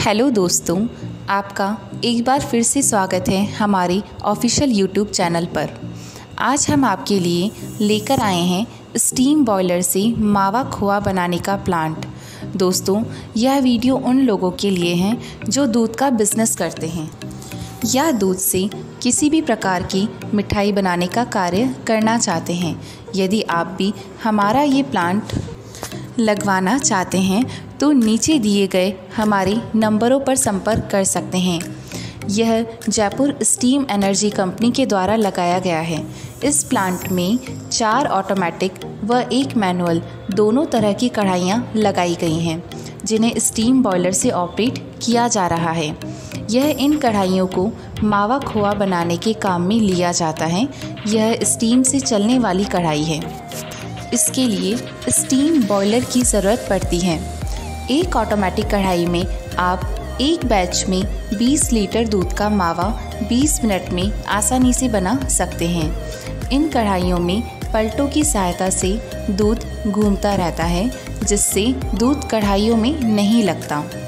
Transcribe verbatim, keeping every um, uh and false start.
Hello दोस्तों, आपका एक बार फिर से स्वागत है हमारे ऑफिशियल यूट्यूब चैनल पर। आज हम आपके लिए लेकर आए हैं स्टीम बॉयलर से मावा खोआ बनाने का प्लांट। दोस्तों, यह वीडियो उन लोगों के लिए है जो दूध का बिजनेस करते हैं या दूध से किसी भी प्रकार की मिठाई बनाने का कार्य करना चाहते हैं। यदि आप भी हमारा ये प्लांट लगवाना चाहते हैं तो नीचे दिए गए हमारे नंबरों पर संपर्क कर सकते हैं। यह जयपुर स्टीम एनर्जी कंपनी के द्वारा लगाया गया है। इस प्लांट में चार ऑटोमेटिक व एक मैनुअल दोनों तरह की कढ़ाइयाँ लगाई गई हैं, जिन्हें स्टीम बॉयलर से ऑपरेट किया जा रहा है। यह इन कढ़ाइयों को मावा खोआ बनाने के काम में लिया जाता है। यह स्टीम से चलने वाली कढ़ाई है। इसके लिए स्टीम बॉयलर की ज़रूरत पड़ती है। एक ऑटोमेटिक कढ़ाई में आप एक बैच में बीस लीटर दूध का मावा बीस मिनट में आसानी से बना सकते हैं। इन कढ़ाइयों में पलटों की सहायता से दूध घूमता रहता है, जिससे दूध कढ़ाइयों में नहीं लगता।